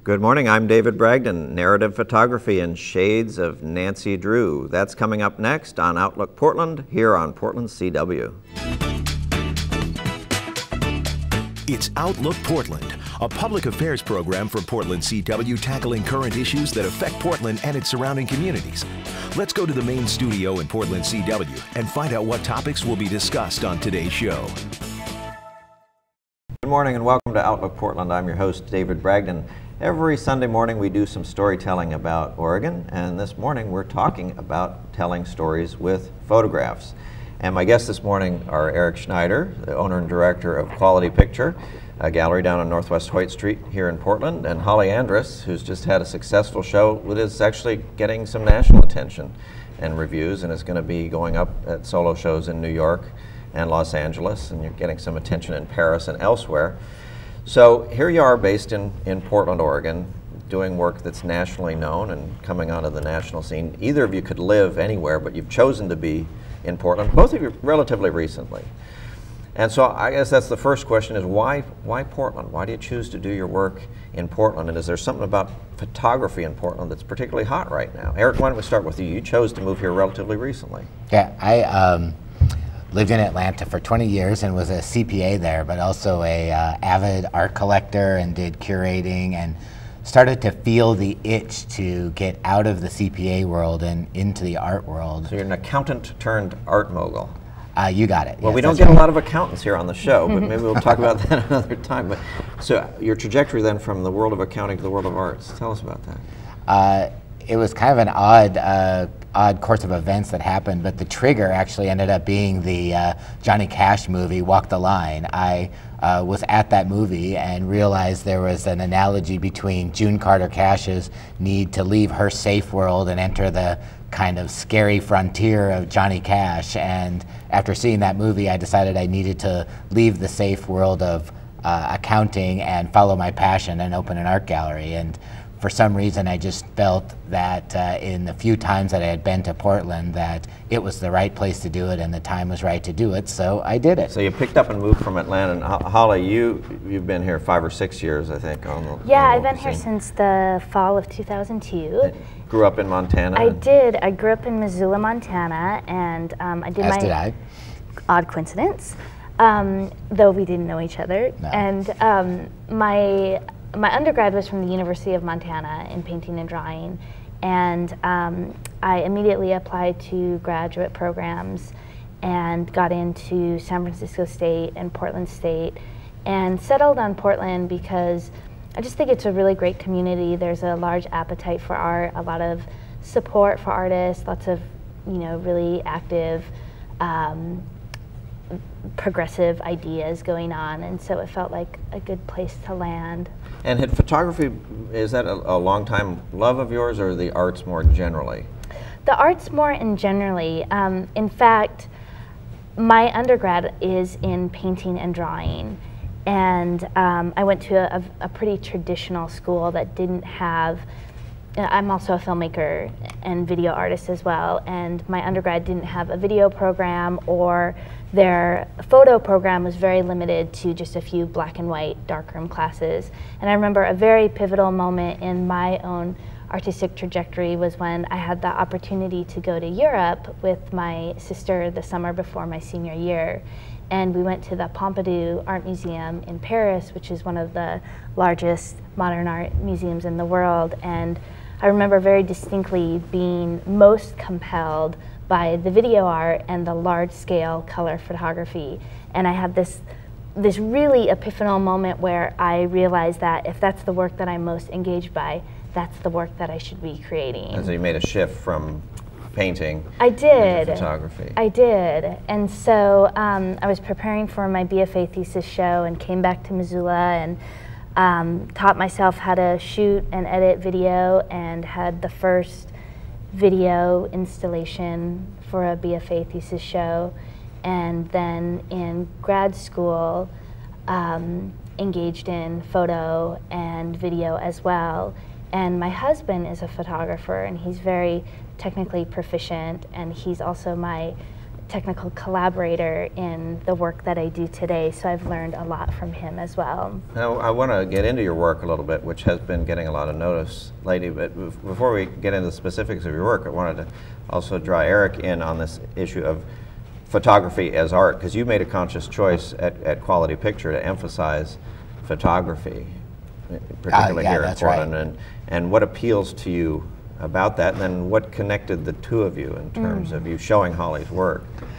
Good morning, I'm David Bragdon, narrative photography and shades of Nancy Drew. That's coming up next on Outlook Portland, here on Portland CW. It's Outlook Portland, a public affairs program for Portland CW tackling current issues that affect Portland and its surrounding communities. Let's go to the main studio in Portland CW and find out what topics will be discussed on today's show. Good morning and welcome to Outlook Portland. I'm your host, David Bragdon. Every Sunday morning we do some storytelling about Oregon, and this morning we're talking about telling stories with photographs. And my guests this morning are Eric Schneider, the owner and director of Quality Picture, a gallery down on Northwest Hoyt Street here in Portland, and Holly Andrus, who's just had a successful show that is actually getting some national attention and reviews, and is going to be going up at solo shows in New York and Los Angeles, and you're getting some attention in Paris and elsewhere. So here you are based in Portland, Oregon, doing work that's nationally known and coming onto the national scene. Either of you could live anywhere, but you've chosen to be in Portland, both of you relatively recently. And so I guess that's the first question, is why Portland? Why do you choose to do your work in Portland? And is there something about photography in Portland that's particularly hot right now? Eric, why don't we start with you? You chose to move here relatively recently. Yeah, I lived in Atlanta for 20 years and was a CPA there, but also a avid art collector, and did curating, and started to feel the itch to get out of the CPA world and into the art world. So you're an accountant turned art mogul. You got it. Well, yes, we don't get a lot of accountants here on the show, but maybe we'll talk about that another time. But so your trajectory then from the world of accounting to the world of arts, tell us about that. It was kind of an odd course of events that happened, but the trigger actually ended up being the Johnny Cash movie, Walk the Line. I was at that movie and realized there was an analogy between June Carter Cash's need to leave her safe world and enter the kind of scary frontier of Johnny Cash. And after seeing that movie, I decided I needed to leave the safe world of accounting and follow my passion and open an art gallery. And for some reason, I just felt that in the few times that I had been to Portland, that it was the right place to do it and the time was right to do it, so I did it. So you picked up and moved from Atlanta. And Holly, you've been here 5 or 6 years, I think. Yeah, I've been here since the fall of 2002. Grew up in Montana? I did. I grew up in Missoula, Montana, and I did As did I. Odd coincidence, though we didn't know each other. No. And my undergrad was from the University of Montana in painting and drawing, and I immediately applied to graduate programs and got into San Francisco State and Portland State, and settled on Portland because I just think it's a really great community. There's a large appetite for art, a lot of support for artists, lots of really active progressive ideas going on, and so it felt like a good place to land. And had photography, is that a long time love of yours, or the arts more generally? The arts more in generally. In fact, my undergrad is in painting and drawing, and I went to a pretty traditional school that didn't have, I'm also a filmmaker and video artist as well, and my undergrad didn't have a video program, or their photo program was very limited to just a few black and white darkroom classes. And I remember a very pivotal moment in my own artistic trajectory was when I had the opportunity to go to Europe with my sister the summer before my senior year. And we went to the Pompidou Art Museum in Paris, which is one of the largest modern art museums in the world. And I remember very distinctly being most compelled by the video art and the large-scale color photography. And I had this really epiphanal moment where I realized that if that's the work that I'm most engaged by, that's the work that I should be creating. And so you made a shift from painting into photography. I did. And so I was preparing for my BFA thesis show and came back to Missoula and taught myself how to shoot and edit video, and had the first video installation for a BFA thesis show, and then in grad school engaged in photo and video as well. And my husband is a photographer, and he's very technically proficient, and he's also my technical collaborator in the work that I do today, so I've learned a lot from him as well. Now, I want to get into your work a little bit, which has been getting a lot of notice lately, but before we get into the specifics of your work, I wanted to also draw Eric in on this issue of photography as art, because you made a conscious choice at Quality Picture to emphasize photography, particularly here in Portland, right. and what appeals to you about that, and then what connected the two of you in terms of you showing Holly's work?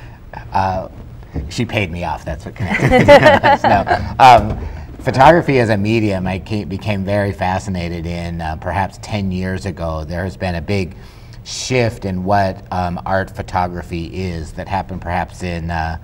She paid me off, that's what connected us. No. Photography as a medium, I became very fascinated in perhaps 10 years ago. There has been a big shift in what art photography is that happened perhaps in around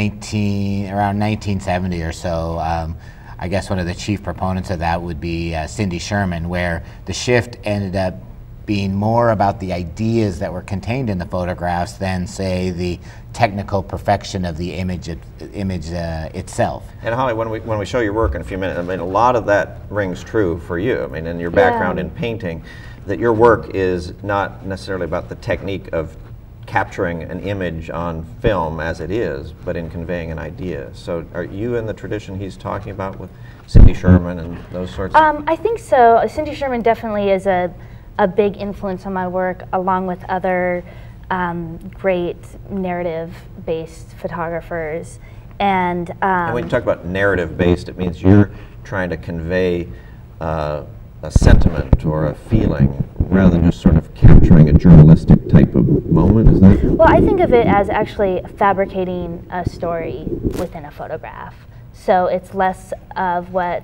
1970 or so. I guess one of the chief proponents of that would be Cindy Sherman, where the shift ended up being more about the ideas that were contained in the photographs than, say, the technical perfection of the image itself. And Holly, when we show your work in a few minutes, I mean, a lot of that rings true for you. I mean, in your background in painting, that your work is not necessarily about the technique of capturing an image on film as it is, but in conveying an idea. So are you in the tradition he's talking about with Cindy Sherman and those sorts of I think so. Cindy Sherman definitely is a big influence on my work, along with other great narrative-based photographers. And when you talk about narrative-based, it means you're trying to convey a sentiment or a feeling rather than just sort of capturing a journalistic type of moment, is that? Well, I think of it as actually fabricating a story within a photograph. So it's less of what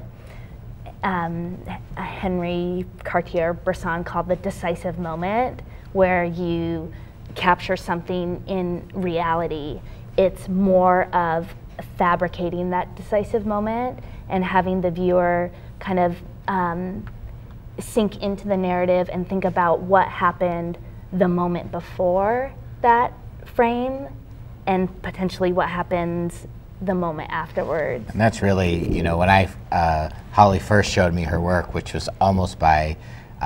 Henry Cartier-Bresson called the decisive moment, where you capture something in reality. It's more of fabricating that decisive moment and having the viewer kind of sink into the narrative and think about what happened the moment before that frame and potentially what happens the moment afterwards. And that's really, you know, when Holly first showed me her work, which was almost by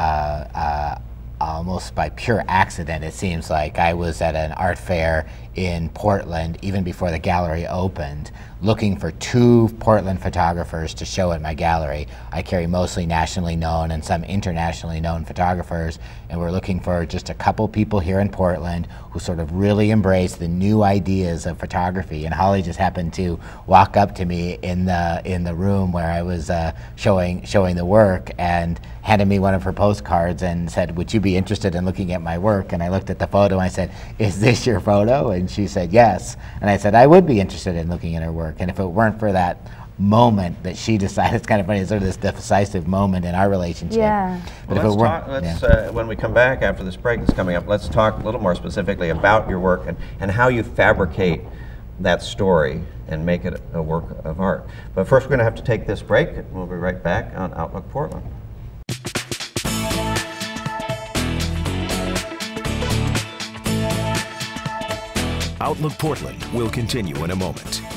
pure accident, it seems like. I was at an art fair in Portland, even before the gallery opened, looking for 2 Portland photographers to show at my gallery. I carry mostly nationally known and some internationally known photographers, and we're looking for just a couple people here in Portland who sort of really embrace the new ideas of photography. And Holly just happened to walk up to me in the room where I was showing the work and handed me one of her postcards and said, "Would you be interested in looking at my work?" And I looked at the photo and I said, "Is this your photo?" And she said, "Yes." And I said, "I would be interested in looking at her work." And if it weren't for that moment that she decided, it's kind of funny, it's sort of this decisive moment in our relationship. Yeah. But well, if it weren't, when we come back after this break that's coming up, let's talk a little more specifically about your work and how you fabricate that story and make it a work of art. But first we're going to have to take this break. We'll be right back on Outlook Portland. Outlook Portland will continue in a moment.